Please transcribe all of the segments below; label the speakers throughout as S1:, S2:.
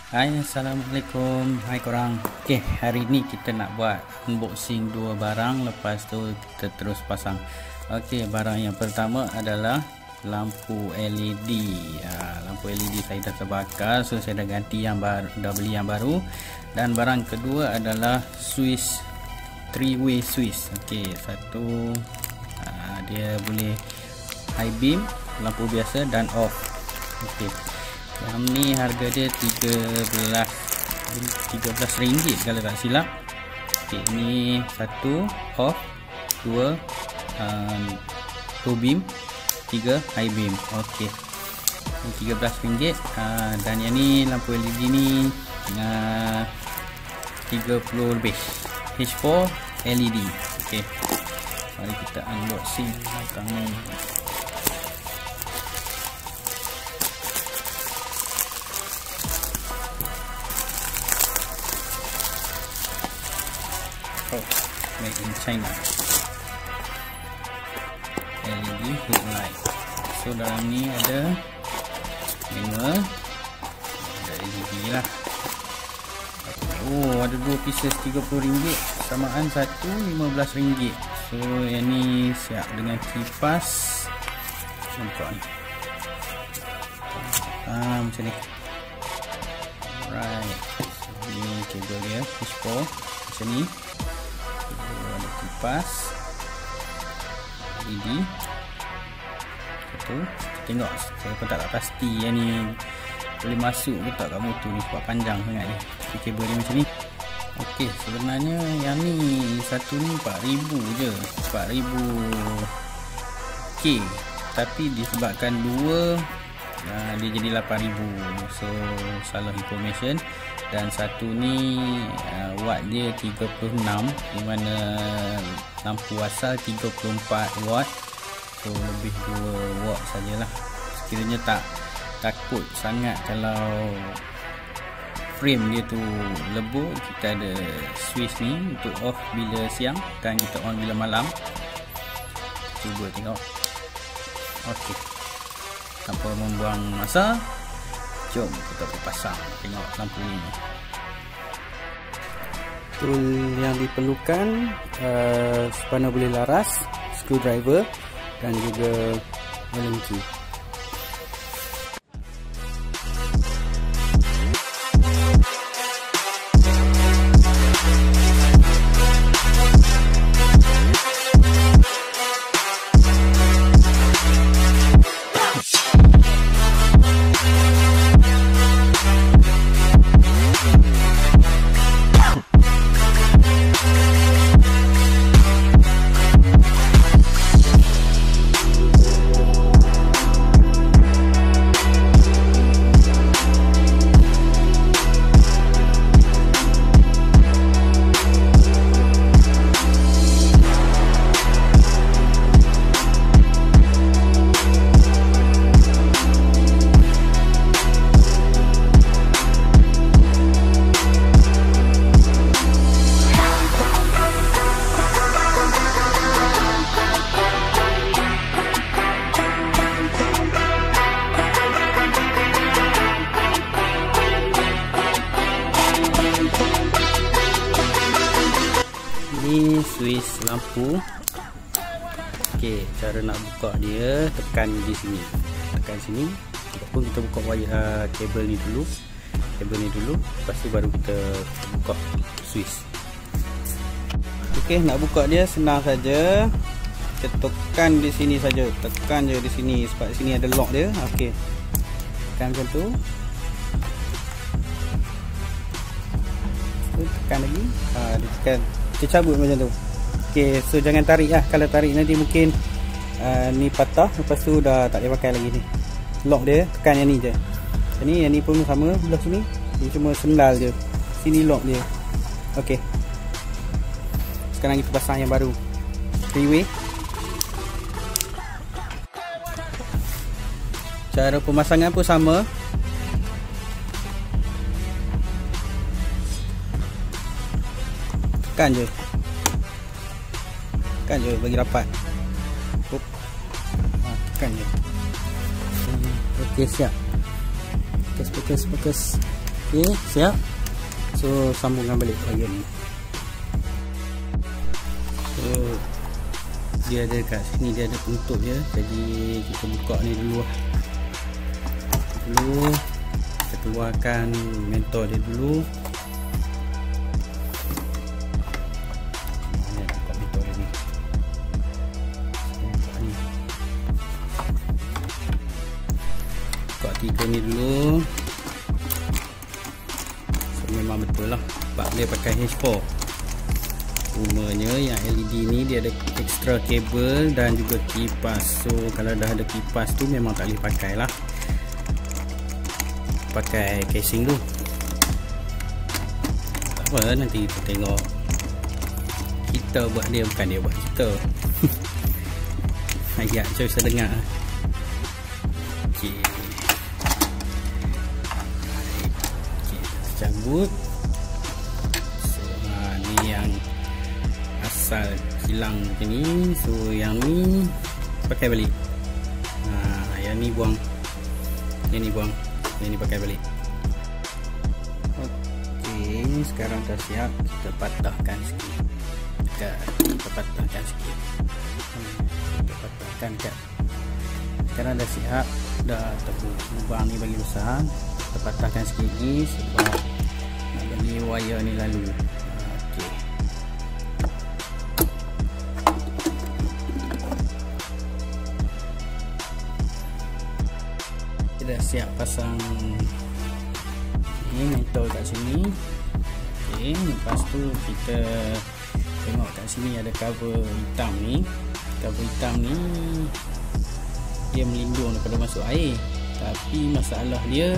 S1: Hai, Assalamualaikum. Hai korang. Okay, hari ni kita nak buat unboxing dua barang. Lepas tu kita terus pasang. Okay, barang yang pertama adalah lampu LED. Lampu LED saya dah terbakar, so saya dah ganti yang baru, dah beli yang baru. Dan barang kedua adalah switch 3-way switch. Okay, satu dia boleh high beam, lampu biasa dan off. Okay, yang ni harga dia RM13 kalau tak silap. Okay, ini satu off, dua low beam, tiga high beam. Okay, ini RM13. Dan yang ni lampu LED ni 30 lebih, H4 LED. Okay, mari kita unboxing belakang ni. Made in China. LED headlight. So dalam ni ada 5, ada LED lah. Oh, ada 2 pieces RM30, samaan satu RM15. So yang ni siap dengan kipas. Nampak ni, macam ni. Alright, so ni kabel dia H4 macam ni. Ada kipas LED. Itu tengok, saya pun tak pasti yang ni boleh masuk ke tak kat motor ni sebab panjang sangat ni. Kabel dia macam ni. Okey, sebenarnya yang ni satu ni 4000 je, 4000K, tapi disebabkan dua dia jadi 8000. So salah information. Dan satu ni watt dia 36, di mana lampu asal 34 watt. So lebih 2 watt sajalah. Sekiranya tak takut sangat kalau frame dia tu lebur, kita ada switch ni untuk off bila siang dan kita on bila malam. Cuba tengok. Okey, tanpa membuang masa, jom kita pasang. Tengok lampu ni. Tool yang diperlukan spana boleh laras, screwdriver dan juga Allen key. Ini switch lampu. Okey, cara nak buka dia, tekan di sini. Tekan sini. Ataupun kita buka wire kabel ni dulu. Lepas tu baru kita buka switch. Okey, nak buka dia senang saja. Kita tekan di sini saja. Tekan je di sini sebab sini ada lock dia. Okey. Tekan macam tu. Tekan lagi. Dia tekan. Dia cabut macam tu. Ok, so jangan tarik lah. Kalau tarik nanti mungkin ni patah. Lepas tu dah tak boleh pakai lagi ni. Lock dia, tekan yang ni je. Yang ni pun sama belah sini. Dia cuma sendal je. Sini lock dia. Ok, sekarang kita pasang yang baru 3-way. Cara pemasangan pun sama. Tekan je bagi rapat. Tekan je. Okey, siap. Fokus. Okey, siap. So sambungkan balik wire ni. So dia ada kat sini, dia ada penutup dia. Jadi kita buka ni dulu lah. Dulu kita keluarkan mentor dia dulu. Mana buka mentor dia ni. Buka tiga ni dulu. So memang betul lah, sebab dia pakai H4. Cumanya yang LED ni dia ada extra kabel dan juga kipas. So kalau dah ada kipas tu memang tak boleh pakai lah, pakai casing tu. Tak apa, nanti kita tengok kita buat dia, bukan dia buat kita. Ayat macam bisa dengar. Okey, cabut. So ni yang asal hilang macam ni. So yang ni pakai balik. Yang ni buang, yang ni buang, yang ni pakai balik. Okey, sekarang dah siap. Kita patahkan sikit. Kita patahkan sikit. Kita patahkan kat. Sekarang dah siap. Dah tepuk lubang ni bagi besar. Kita patahkan sikit ni sebab nak bagi wire ni lalu. Okey. Kita dah siap pasang ni metal kat sini. Okey, lepas tu kita tengok kat sini ada cover hitam ni. Cover hitam ni dia melindung daripada masuk air, tapi masalah dia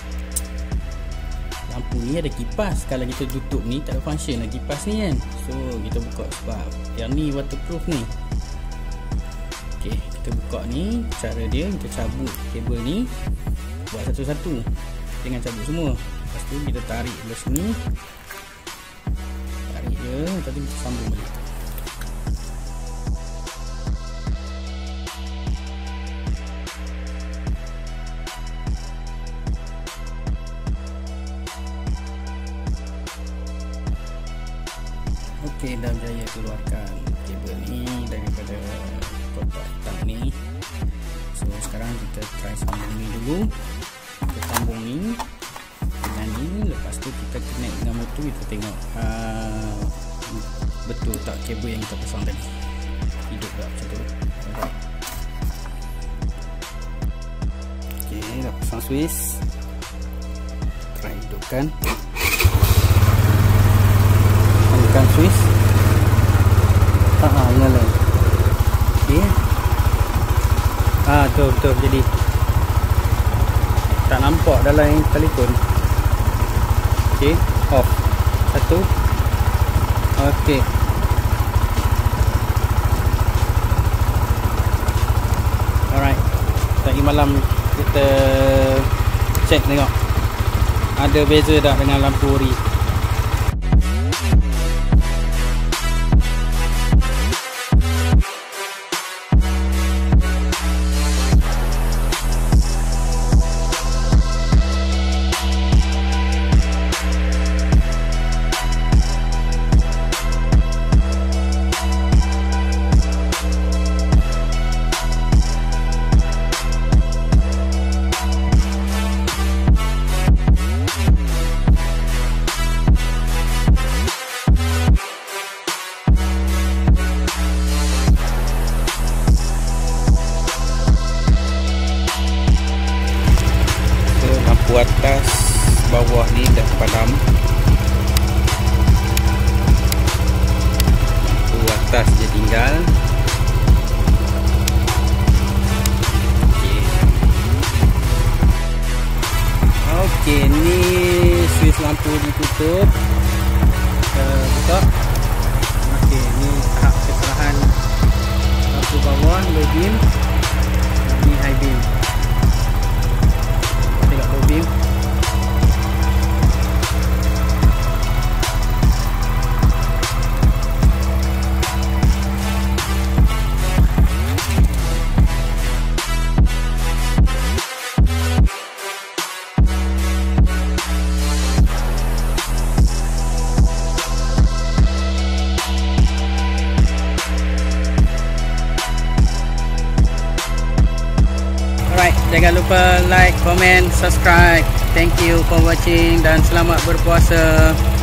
S1: lampu ni ada kipas. Kalau kita tutup ni tak ada function lah kipas ni kan. So kita buka sebab yang ni waterproof ni. Okey, kita buka ni. Cara dia, kita cabut kabel ni, buat satu-satu, jangan cabut semua. Lepas tu kita tarik dari sini, tarik je, tadi kita sambung balik. Okey, dah berjaya keluarkan kabel ni daripada kotak hitam ni. So sekarang kita try sambung ni dulu. Kita sambung ni dengan ni. Lepas tu kita connect dengan motor. Kita tengok betul tak kabel yang kita pasang tadi hidup tak macam tu. Okey, dah pasang switch. Try hidupkan. Tekan switch. Nyala. Okey. Betul jadi tak nampak dalam telefon. Okey, off. Satu. Okey. Alright. Tadi malam kita check tengok ada beza tak dengan lampu ori. Atas bawah ni dah padam. Lampu atas je tinggal. Okey, ni switch lampu ditutup. Kita buka. Okey, ni tahap kesalahan lampu bawah low beam. Ni high beam. Tengok low beam. Jangan lupa like, comment, subscribe. Thank you for watching dan selamat berpuasa.